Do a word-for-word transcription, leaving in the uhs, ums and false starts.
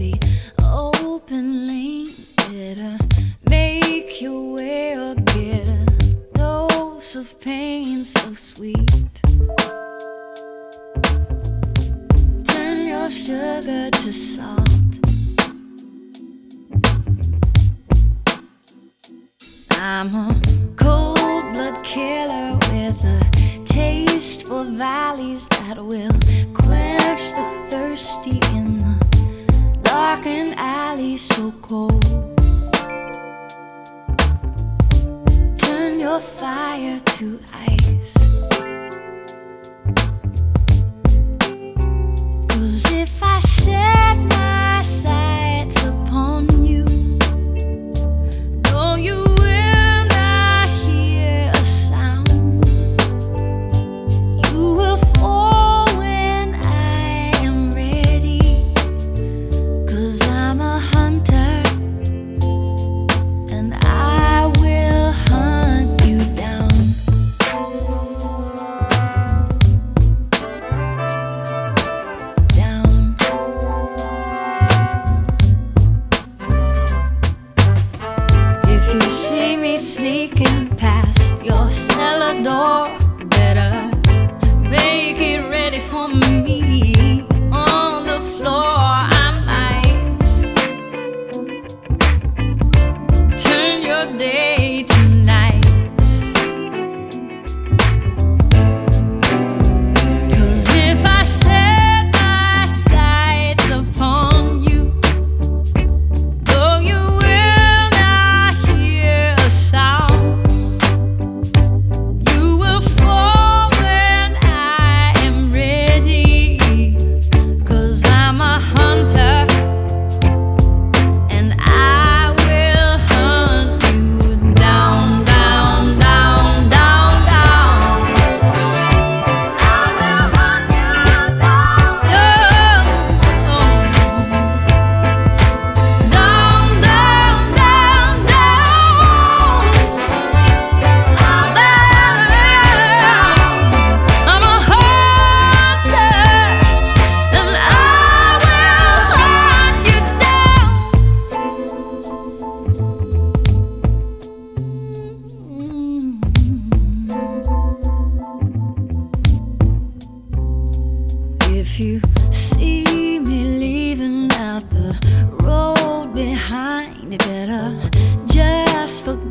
the open lane. Better make your way or get a dose of pain so sweet. Turn your sugar to salt. I'm a cold-blood killer with a taste for valleys that will quench the thirsty in the darkened alley so cold. Turn your fire to ice. 'Cause if I set my sights upon you, no, you will not hear a sound. You will fall when I am ready, 'cause I'm a hunter and I will hunt you down. Down. If you see me sneaking past your cellar door, better make it ready for me. On the floor I might turn your day to night. 'Cause if I set my sights upon you, though you will not hear a sound, you will fall when I am ready, 'cause I'm a hunter and I will hunt you down, down, down, down, down. I will hunt you down, down, down, down, down, down. I'm a hunter and I will hunt you down. If you see me leaving out the road behind, you better just forget